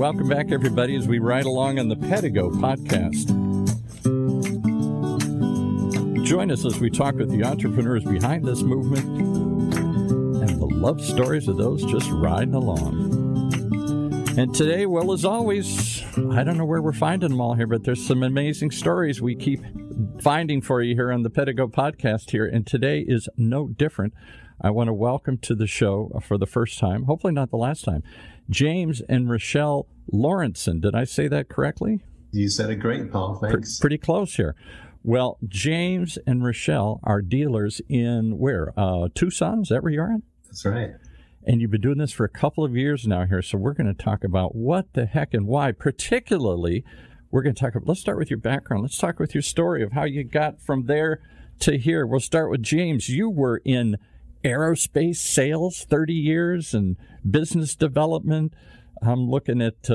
welcome back, everybody, as we ride along on the Pedigo podcast. Join us as we talk with the entrepreneurs behind this movement and the love stories of those just riding along. And today, well, as always, I don't know where we're finding them all here, but there's some amazing stories we keep finding for you here on the Pedigo podcast here, and today is no different. I want to welcome to the show for the first time, hopefully not the last time, James and Rochelle Lawrenson. Did I say that correctly? You said it great, Paul. Thanks. Pretty close here. Well, James and Rochelle are dealers in where? Tucson? Is that where you're at? That's right. And you've been doing this for a couple of years now here, so we're going to talk about what the heck and why. Particularly, we're going to talk about, let's start with your background. Let's talk with your story of how you got from there to here. We'll start with James. You were in aerospace sales 30 years and business development. I'm looking at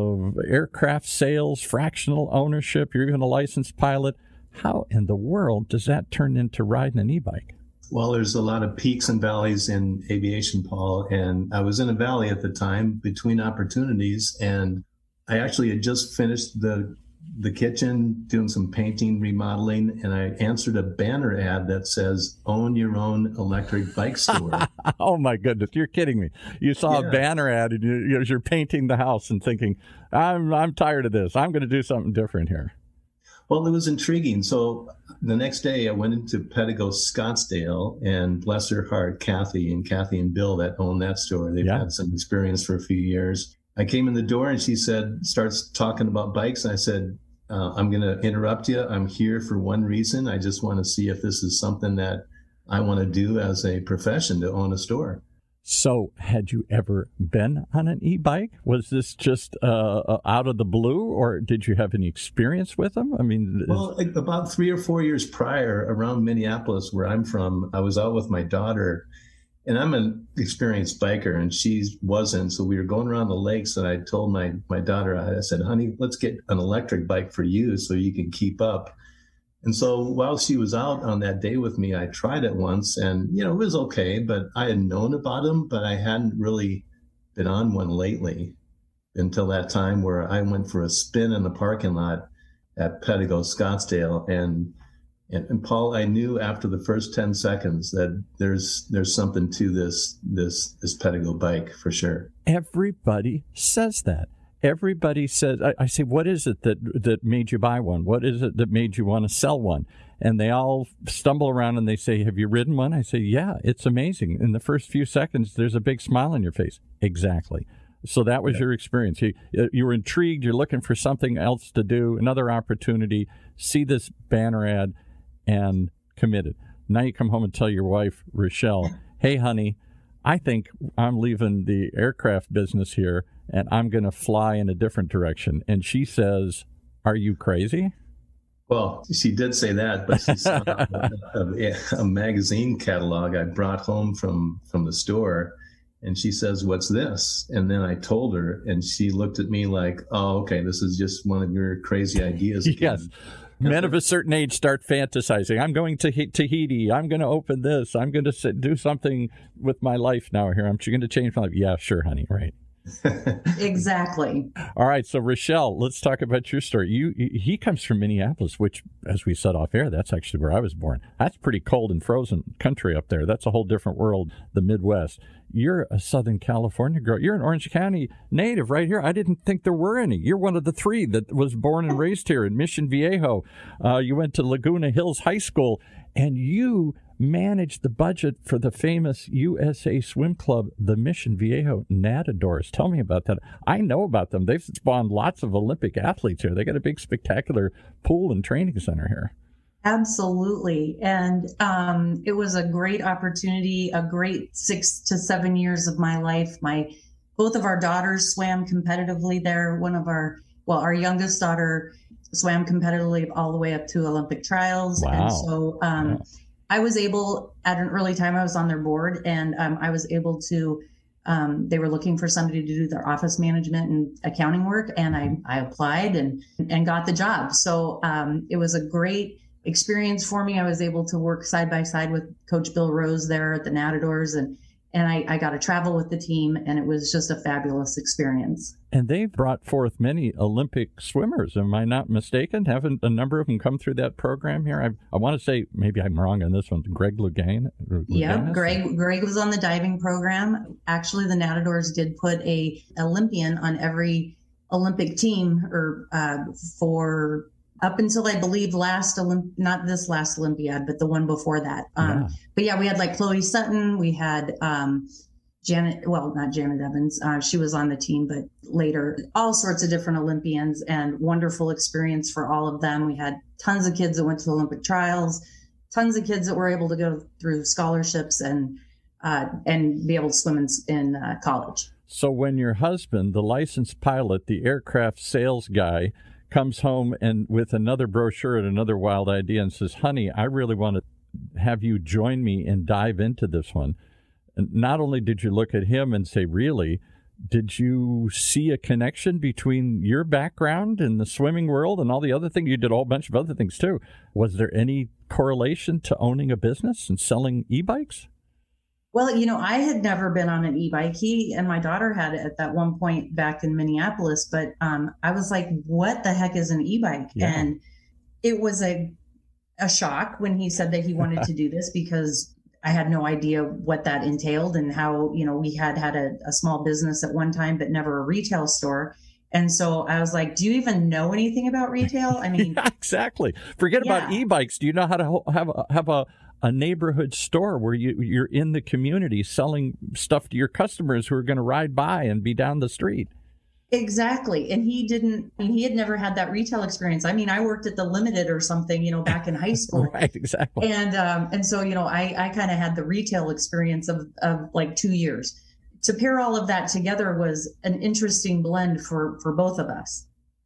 aircraft sales, fractional ownership. You're even a licensed pilot. How in the world does that turn into riding an e-bike? Well, there's a lot of peaks and valleys in aviation, Paul, and I was in a valley at the time between opportunities, and I actually had just finished the kitchen, doing some painting, remodeling, and I answered a banner ad that says, "Own your own electric bike store." Oh, my goodness. You're kidding me. You saw a banner ad, and you're painting the house and thinking, I'm tired of this. I'm going to do something different here. Well, it was intriguing. So the next day I went into Pedigo Scottsdale, and bless her heart, Kathy and Bill that own that store. They've had some experience for a few years. I came in the door and she starts talking about bikes. And I said, I'm going to interrupt you. I'm here for one reason. I just want to see if this is something that I want to do as a profession, to own a store. So had you ever been on an e-bike? Was this just out of the blue, or did you have any experience with them? I mean, well, about 3 or 4 years prior, around Minneapolis, where I'm from, I was out with my daughter, and I'm an experienced biker, and she wasn't. So we were going around the lakes, and I told my daughter, I said, "Honey, let's get an electric bike for you so you can keep up." And so while she was out on that day with me, I tried it once, and, it was okay, but I had known about them, but I hadn't really been on one lately until that time where I went for a spin in the parking lot at Pedigo Scottsdale. And Paul, I knew after the first 10 seconds that there's something to this Pedigo bike for sure. Everybody says that. Everybody says, I say, what is it that made you buy one? What is it that made you want to sell one? And they all stumble around and they say, have you ridden one? I say, yeah, it's amazing. In the first few seconds, there's a big smile on your face. Exactly. So that was your experience. You were intrigued. You're looking for something else to do, another opportunity, see this banner ad, and committed. Now you come home and tell your wife, Rochelle, hey, honey, I think I'm leaving the aircraft business here, and I'm going to fly in a different direction. And she says, are you crazy? Well, she did say that, but she saw a magazine catalog I brought home from the store. And she says, what's this? And then I told her, and she looked at me like, oh, okay, this is just one of your crazy ideas again. Yes. Men of a certain age start fantasizing. I'm going to Tahiti. I'm going to open this. I'm going to do something with my life now here. I'm going to change my life. Yeah, sure, honey. Right. Exactly. All right. So, Rochelle, let's talk about your story. He comes from Minneapolis, which, as we said off air, that's actually where I was born. That's pretty cold and frozen country up there. That's a whole different world, the Midwest. You're a Southern California girl. You're an Orange County native right here. I didn't think there were any. You're one of the three that was born and raised here in Mission Viejo. You went to Laguna Hills High School, and you managed the budget for the famous USA Swim Club, the Mission Viejo Nadadors. Tell me about that. I know about them. They've spawned lots of Olympic athletes here. They got a big, spectacular pool and training center here. Absolutely. And it was a great opportunity, a great 6 to 7 years of my life. Both of our daughters swam competitively there. Our youngest daughter swam competitively all the way up to Olympic trials. Wow. And so I was able, at an early time, I was on their board, and I was able to, they were looking for somebody to do their office management and accounting work, and I applied and got the job. So it was a great experience for me. I was able to work side by side with Coach Bill Rose there at the Nadadors, and And I got to travel with the team, and it was just a fabulous experience. And they've brought forth many Olympic swimmers. Am I not mistaken? Haven't a number of them come through that program here? I want to say, maybe I'm wrong on this one, Greg Louganis? Yeah, Greg was on the diving program. Actually, the Natadors did put a Olympian on every Olympic team, or for up until I believe not this last Olympiad, but the one before that. But yeah, we had like Chloe Sutton. We had not Janet Evans. She was on the team, but later, all sorts of different Olympians, and wonderful experience for all of them. We had tons of kids that went to the Olympic trials, tons of kids that were able to go through scholarships and be able to swim in college. So when your husband, the licensed pilot, the aircraft sales guy, comes home and with another brochure and another wild idea and says, honey, I really want to have you join me and dive into this one. And not only did you look at him and say, really, did you see a connection between your background in the swimming world and all the other things? You did a whole bunch of other things too. Was there any correlation to owning a business and selling e-bikes? Well, I had never been on an e-bike. He and my daughter had it at that one point back in Minneapolis, but I was like, what the heck is an e-bike? Yeah. And it was a shock when he said that he wanted to do this, because I had no idea what that entailed and how, we had a small business at one time, but never a retail store. And so I was like, do you even know anything about retail? I mean, exactly. Forget about e-bikes. Do you know how to have a neighborhood store where you're in the community selling stuff to your customers who are going to ride by and be down the street? Exactly. And he had never had that retail experience. I mean, I worked at the Limited or something, back in high school. Right, exactly. And so, I kind of had the retail experience of like 2 years. To pair all of that together was an interesting blend for both of us.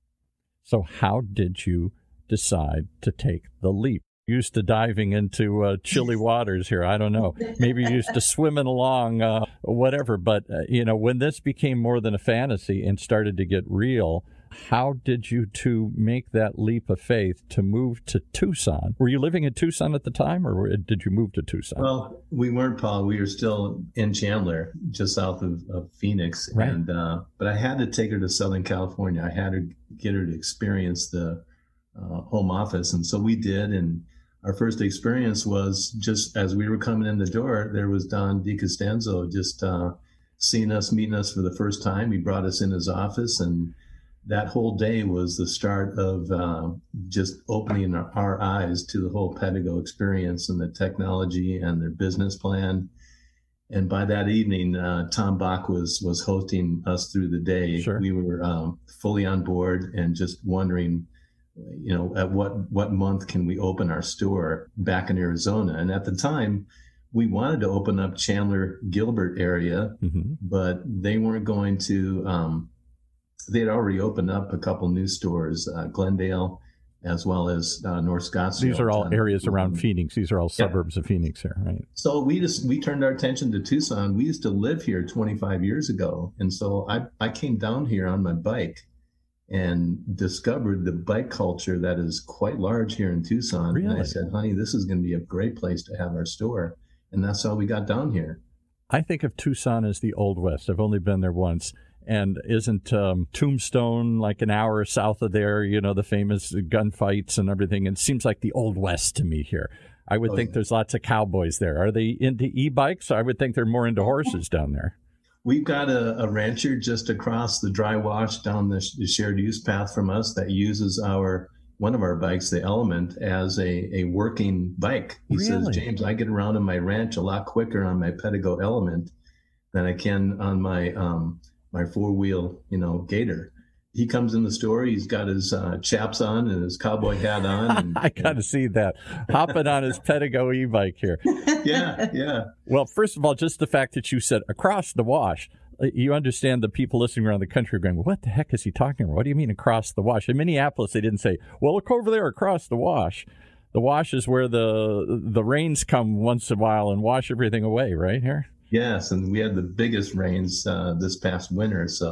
So how did you decide to take the leap? Used to diving into chilly waters here. I don't know. Maybe used to swimming along, whatever. But, when this became more than a fantasy and started to get real, how did you two make that leap of faith to move to Tucson? Were you living in Tucson at the time, or did you move to Tucson? Well, we weren't, Paul. We were still in Chandler, just south of Phoenix. Right. And but I had to take her to Southern California. I had to get her to experience the home office. And so we did. And our first experience was just as we were coming in the door, there was Don DiCostanzo just seeing us, meeting us for the first time. He brought us in his office, and that whole day was the start of just opening our eyes to the whole Pedigo experience and the technology and their business plan. And by that evening, Tom Bach was hosting us through the day. Sure. We were fully on board and just wondering, at what month can we open our store back in Arizona? And at the time, we wanted to open up Chandler, Gilbert area, but they weren't going to. They had already opened up a couple new stores, Glendale, as well as North Scottsdale. These are all areas around Phoenix. These are all suburbs of Phoenix here, right? So we turned our attention to Tucson. We used to live here 25 years ago, and so I came down here on my bike and discovered the bike culture that is quite large here in Tucson. Really? And I said, honey, this is going to be a great place to have our store. And that's how we got down here. I think of Tucson as the Old West. I've only been there once. And isn't Tombstone like an hour south of there, the famous gunfights and everything? It seems like the Old West to me here. I would think there's lots of cowboys there. Are they into e-bikes? I would think they're more into horses down there. We've got a rancher just across the dry wash down the shared use path from us that uses one of our bikes, the Element, as a working bike. He says, James, I get around in my ranch a lot quicker on my Pedigo Element than I can on my my four-wheel, Gator. He comes in the store. He's got his chaps on and his cowboy hat on. And, I got to see that. Hopping on his Pedigo e-bike here. Yeah. Well, first of all, just the fact that you said across the wash, you understand the people listening around the country are going, what the heck is he talking about? What do you mean across the wash? In Minneapolis, they didn't say, well, look over there across the wash. The wash is where the rains come once in a while and wash everything away, right here? Yes, and we had the biggest rains this past winter, so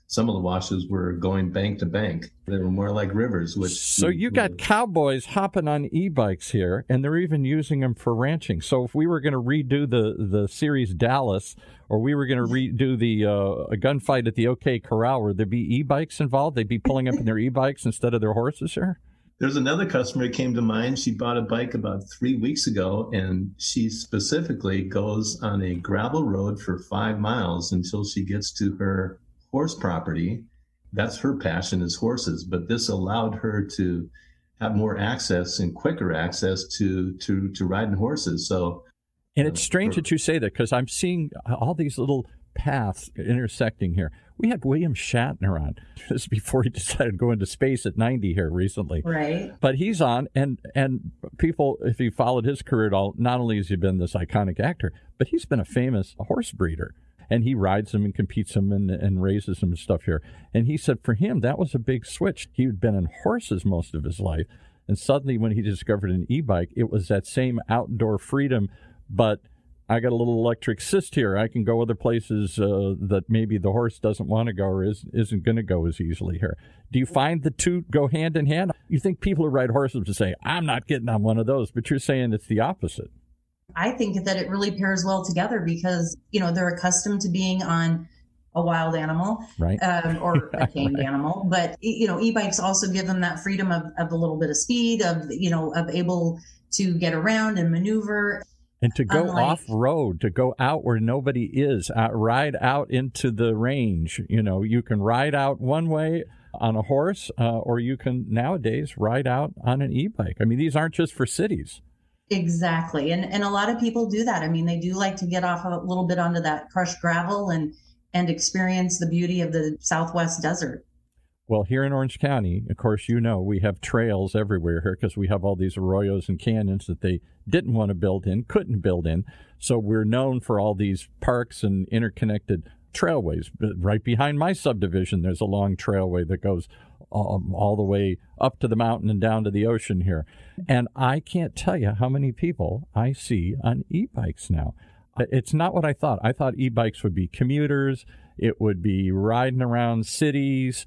some of the washes were going bank to bank. They were more like rivers. So you got cowboys hopping on e-bikes here, and they're even using them for ranching. So if we were going to redo the series Dallas, or we were going to redo the a gunfight at the OK Corral, would there be e-bikes involved? They'd be pulling up in their e-bikes instead of their horses here? There's another customer that came to mind. She bought a bike about 3 weeks ago, and she specifically goes on a gravel road for 5 miles until she gets to her horse property. That's her passion, is horses, but this allowed her to have more access and quicker access to riding horses. So, and it's strange that you say that, because I'm seeing all these little paths intersecting here. We had William Shatner on. This is before he decided to go into space at 90 here recently. Right. But he's on, and people, if you followed his career at all, not only has he been this iconic actor, but he's been a famous horse breeder. And he rides them and competes them and raises them and stuff here. And he said for him, that was a big switch. He had been in horses most of his life. And suddenly when he discovered an e-bike, it was that same outdoor freedom, but I got a little electric cyst here. I can go other places that maybe the horse doesn't want to go or isn't going to go as easily here. Do you find the two go hand in hand? You think people who ride horses would say, I'm not getting on one of those, but you're saying it's the opposite. I think that it really pairs well together because, they're accustomed to being on a wild animal, right, or a tamed animal. But, e-bikes also give them that freedom of a little bit of speed, of able to get around and maneuver. And to go off-road, to go out where nobody is, ride out into the range. You can ride out one way on a horse, or you can nowadays ride out on an e-bike. I mean, these aren't just for cities. Exactly. And a lot of people do that. I mean, they do like to get off a little bit onto that crushed gravel and experience the beauty of the Southwest desert. Well, here in Orange County, of course, we have trails everywhere here because we have all these arroyos and canyons that they didn't want to build in, couldn't build in. So we're known for all these parks and interconnected trailways. Right behind my subdivision, there's a long trailway that goes all the way up to the mountain and down to the ocean here. And I can't tell you how many people I see on e-bikes now. It's not what I thought. I thought e-bikes would be commuters. It would be riding around cities,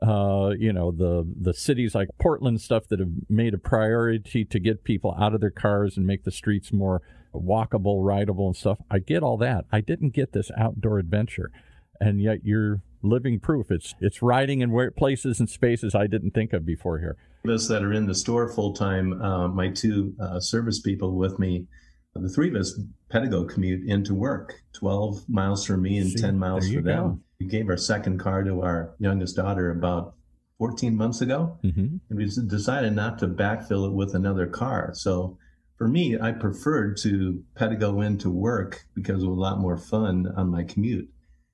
the cities like Portland stuff that have made a priority to get people out of their cars and make the streets more walkable, rideable and stuff. I get all that. I didn't get this outdoor adventure. And yet you're living proof. It's riding in places and spaces I didn't think of before here. Us that are in the store full time, my two service people with me, the three of us Pedigo commute into work, 12 miles for me and 10 miles for them. Go. We gave our second car to our youngest daughter about 14 months ago, and we decided not to backfill it with another car. So for me, I preferred to Pedigo into work because it was a lot more fun on my commute.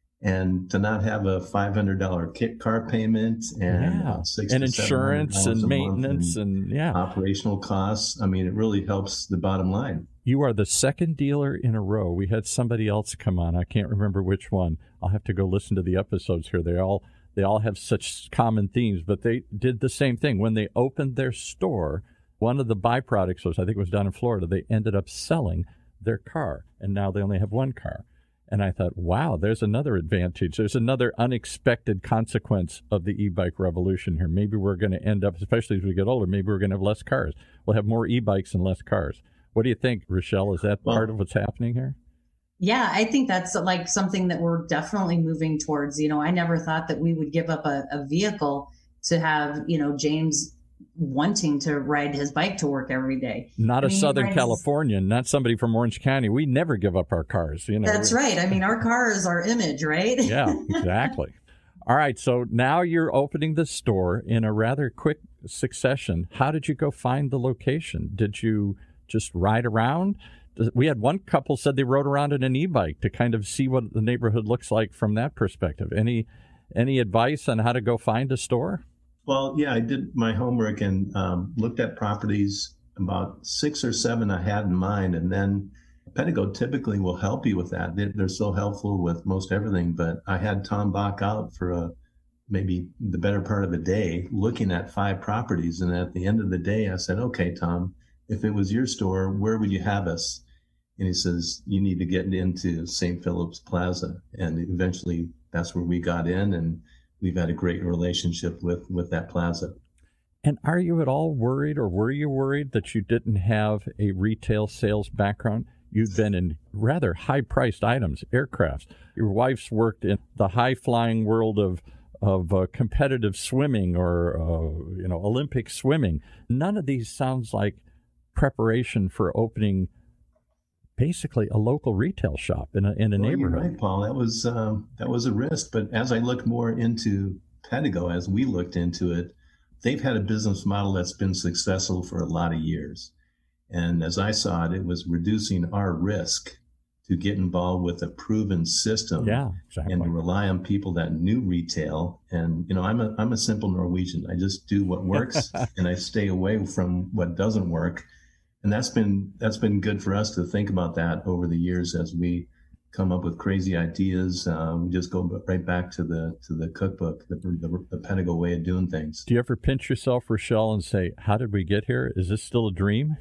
And to not have a $500 kit car payment and and insurance and maintenance and operational costs. I mean, it really helps the bottom line. You are the second dealer in a row. We had somebody else come on. I can't remember which one. I'll have to go listen to the episodes here. They all have such common themes, but they did the same thing. When they opened their store, one of the byproducts was, I think it was down in Florida, they ended up selling their car, and now they only have one car. And I thought, wow, there's another advantage. There's another unexpected consequence of the e-bike revolution here. Maybe we're going to end up, especially as we get older, maybe we're going to have less cars. We'll have more e-bikes and less cars. What do you think, Rochelle? Is that part of what's happening here? Yeah, I think that's like something that we're definitely moving towards. I never thought that we would give up a vehicle to have, James wanting to ride his bike to work every day. Not a Southern Californian, not somebody from Orange County. We never give up our cars. That's right. I mean, our car is our image, right? Yeah, exactly. All right. So now you're opening the store in a rather quick succession. How did you go find the location? Did you just ride around? We had one couple said they rode around in an e-bike to kind of see what the neighborhood looks like from that perspective. Any advice on how to go find a store? Well, yeah, I did my homework and looked at properties, about 6 or 7 I had in mind. And then Pedigo typically will help you with that. They're so helpful with most everything. But I had Tom Bach out for maybe the better part of a day looking at 5 properties. And at the end of the day, I said, okay, Tom, if it was your store, where would you have us? And he says, you need to get into St. Philip's Plaza. And eventually that's where we got in. And we've had a great relationship with that plaza. And are you at all worried, or were you worried that you didn't have a retail sales background? You've been in rather high-priced items, aircrafts. Your wife's worked in the high-flying world of competitive swimming or Olympic swimming. None of these sounds like preparation for opening basically a local retail shop in a neighborhood. You're right, Paul. That was a risk. But as I looked more into Pedigo, as we looked into it, they've had a business model that's been successful for a lot of years. And as I saw it, it was reducing our risk to get involved with a proven system, exactly, and to rely on people that knew retail. And I'm a simple Norwegian. I just do what works, and I stay away from what doesn't work. And that's been good for us to think about that over the years as we come up with crazy ideas. We just go right back to the cookbook, the Pedigo way of doing things. Do you ever pinch yourself, Rochelle, and say, "How did we get here? Is this still a dream?"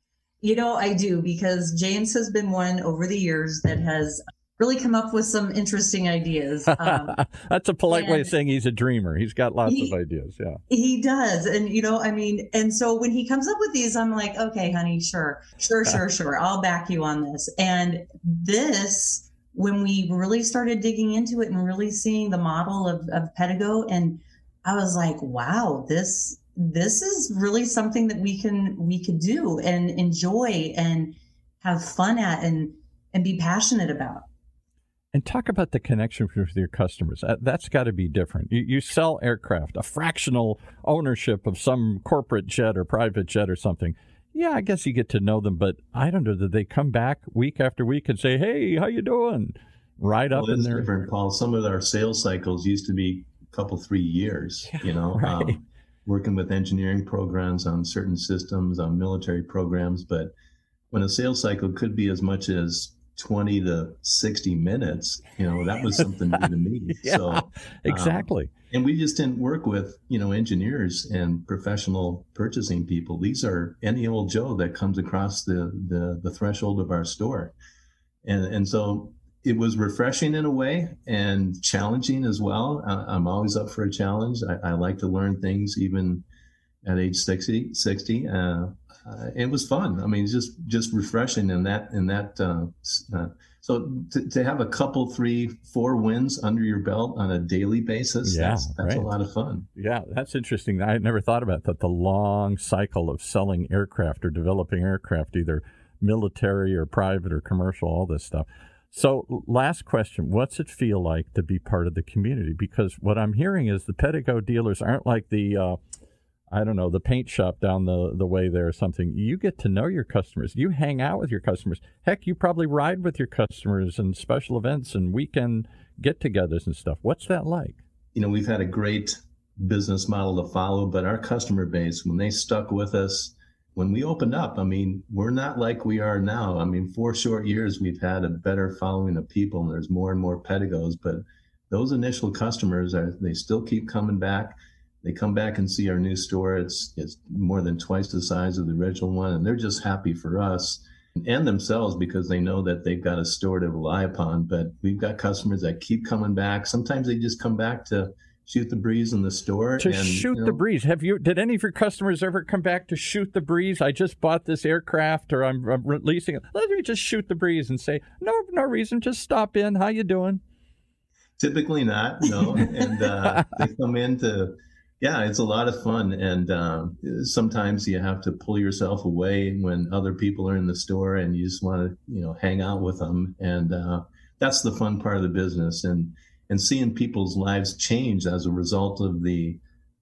I do, because James has been one over the years that has really come up with some interesting ideas. That's a polite way of saying he's a dreamer. He's got lots of ideas. Yeah, he does. And, and so when he comes up with these, I'm like, okay, honey, sure. I'll back you on this. And this, when we really started digging into it and really seeing the model of Pedigo, and I was like, wow, this is really something that we could do and enjoy and have fun at and be passionate about. And talk about the connection with your customers. That's got to be different. You sell aircraft, a fractional ownership of some corporate jet or private jet or something. Yeah, I guess you get to know them, but I don't know, do they come back week after week and say, "Hey, how you doing?" Right up in there. Different, Paul. Some of our sales cycles used to be a couple, 3 years, right. Working with engineering programs on certain systems, on military programs. But when a sales cycle could be as much as 20 to 60 minutes, that was something new to me. Yeah, so exactly. And we just didn't work with, engineers and professional purchasing people. These are any old Joe that comes across the threshold of our store. And so it was refreshing in a way and challenging as well. I'm always up for a challenge. I like to learn things even at age 60. It was fun. I mean, it's just refreshing in that. So to have a couple, 3, 4 wins under your belt on a daily basis, that's right. A lot of fun. Yeah, that's interesting. I had never thought about that, the long cycle of selling aircraft or developing aircraft, either military or private or commercial, all this stuff. So last question, what's it feel like to be part of the community? Because what I'm hearing is the Pedigo dealers aren't like the paint shop down the way there or something. You get to know your customers. You hang out with your customers. Heck, you probably ride with your customers in special events and weekend get-togethers and stuff. What's that like? We've had a great business model to follow, but our customer base, when they stuck with us, when we opened up, we're not like we are now. 4 short years, we've had a better following of people, and there's more and more Pedigos. But those initial customers, they still keep coming back. They come back and see our new store. It's more than twice the size of the original one, and they're just happy for us and themselves because they know that they've got a store to rely upon. But we've got customers that keep coming back. Sometimes they just come back to shoot the breeze in the store. Shoot the breeze. Did any of your customers ever come back to shoot the breeze? I just bought this aircraft, or I'm releasing it. Let me just shoot the breeze and say, no reason. Just stop in. How you doing? Typically not, no. And they come in it's a lot of fun. And sometimes you have to pull yourself away when other people are in the store and you just want to, hang out with them. And that's the fun part of the business. And seeing people's lives change as a result of the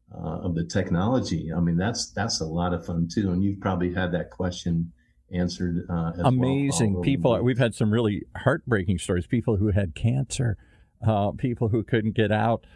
technology. That's a lot of fun too. And you've probably had that question answered as amazing well. People. We've had some really heartbreaking stories. People who had cancer, people who couldn't get out.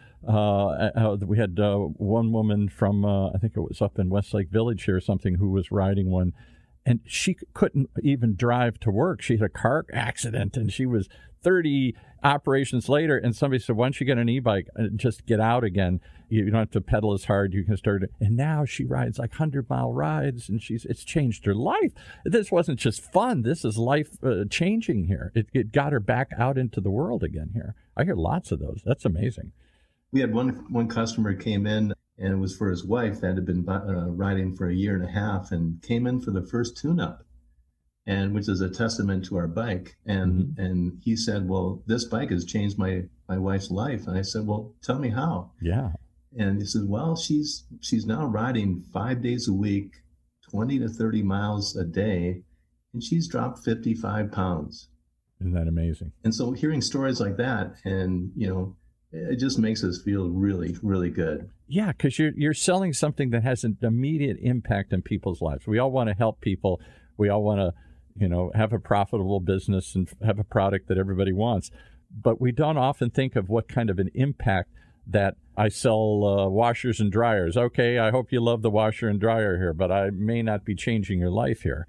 We had one woman from I think it was up in Westlake Village here or something, who was riding one, and she couldn't even drive to work. She had a car accident, and she was 30 operations later, and somebody said, once you get an e-bike, just get out again. You don't have to pedal as hard. You can start it. And now she rides like 100-mile rides, and it's changed her life. This wasn't just fun. This is life changing here. It got her back out into the world again here. I hear lots of those. That's amazing. We had one customer came in, and it was for his wife that had been riding for a year and a half, and came in for the first tune-up, and which is a testament to our bike. And and he said, well, this bike has changed my wife's life. And I said, well, tell me how. Yeah. And he said, well, she's now riding 5 days a week, 20 to 30 miles a day, and she's dropped 55 pounds. Isn't that amazing? And so hearing stories like that, and, it just makes us feel really, really good. Yeah, because you're selling something that has an immediate impact on people's lives. We all want to help people. We all want to, have a profitable business and have a product that everybody wants. But we don't often think of what kind of an impact that I sell washers and dryers. Okay, I hope you love the washer and dryer here, but I may not be changing your life here.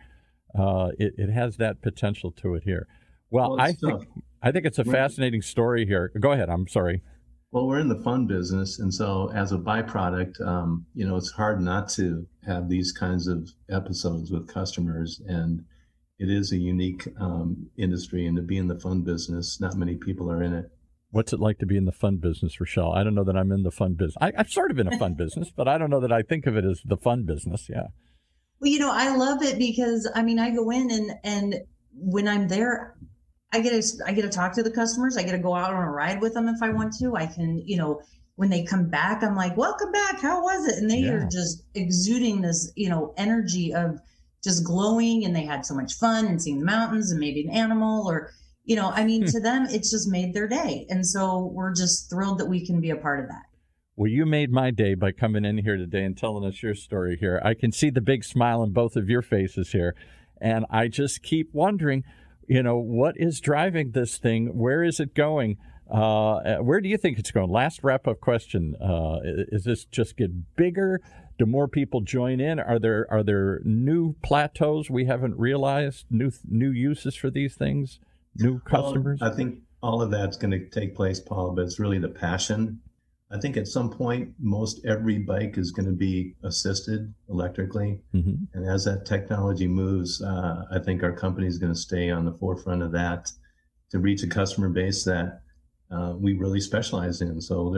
It has that potential to it here. Well, I think it's a fascinating story here. Go ahead. I'm sorry. Well, we're in the fun business, and so as a byproduct, it's hard not to have these kinds of episodes with customers, and it is a unique industry, and to be in the fun business, not many people are in it. What's it like to be in the fun business, Rochelle? I don't know that I'm in the fun business. I'm sort of in a fun business, but I don't know that I think of it as the fun business. Yeah. Well, I love it because, I go in and when I'm there, I get to talk to the customers. I get to go out on a ride with them if I want to. I can, when they come back, I'm like, welcome back. How was it? And they are just exuding this, energy of just glowing, and they had so much fun and seeing the mountains and maybe an animal or, to them, it's just made their day. And so we're just thrilled that we can be a part of that. Well, you made my day by coming in here today and telling us your story here. I can see the big smile on both of your faces here. And I just keep wondering, what is driving this thing? Where is it going? Where do you think it's going? Last wrap-up question. Is this just get bigger? Do more people join in? Are there new plateaus we haven't realized? New uses for these things? New customers? Well, I think all of that's going to take place, Paul, but it's really the passion. I think at some point, most every bike is going to be assisted electrically. Mm-hmm. And as that technology moves, I think our company is going to stay on the forefront of that to reach a customer base that we really specialize in. So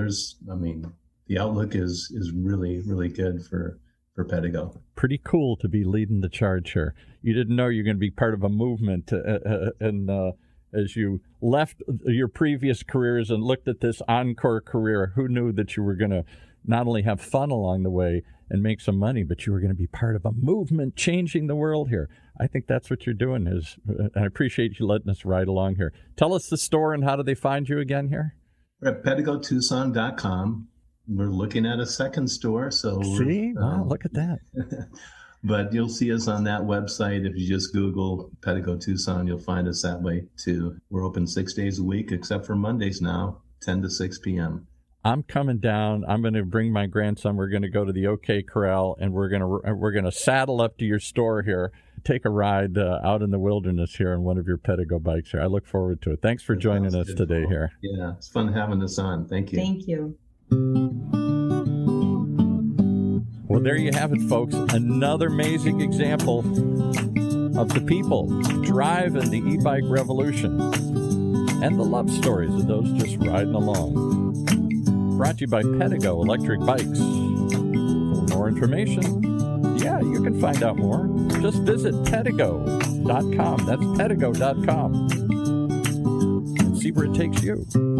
the outlook is really, really good for Pedego. Pretty cool to be leading the charge here. You didn't know you're going to be part of a movement, and as you left your previous careers and looked at this encore career, who knew that you were going to not only have fun along the way and make some money, but you were going to be part of a movement changing the world here. I think that's what you're doing. And I appreciate you letting us ride along here. Tell us the store and how do they find you again here? We're at PedegoTucson.com. We're looking at a second store. So wow, look at that. But you'll see us on that website. If you just Google Pedego Tucson, you'll find us that way too. We're open 6 days a week, except for Mondays now, 10 to 6 p.m. I'm coming down. I'm going to bring my grandson. We're going to go to the OK Corral, and we're going to saddle up to your store here, take a ride out in the wilderness here on one of your Pedego bikes here. I look forward to it. Thanks for joining us today here. Yeah, it's fun having us on. Thank you. Thank you. Well, there you have it, folks. Another amazing example of the people driving the e-bike revolution and the love stories of those just riding along. Brought to you by Pedego Electric Bikes. For more information, you can find out more. Just visit Pedego.com. That's Pedego.com. And see where it takes you.